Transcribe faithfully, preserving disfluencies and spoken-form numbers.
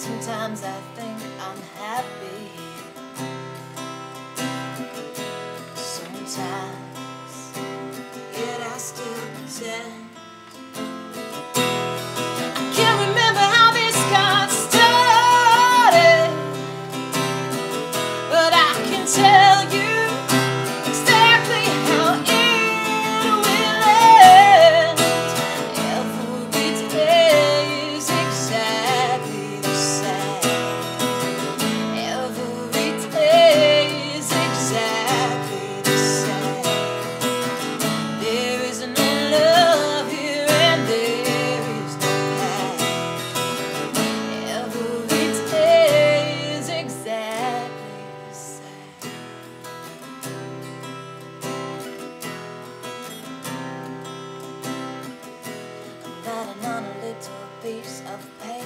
Sometimes I think I'm happy. Sometimes, yet I still pretend. I can't remember how this got started, but I can tell you exactly how it will end. Every day is exactly the same. Every day is exactly the same. There is no love here and there is no pain. Every day is exactly the same. I'm riding on a little piece of paper.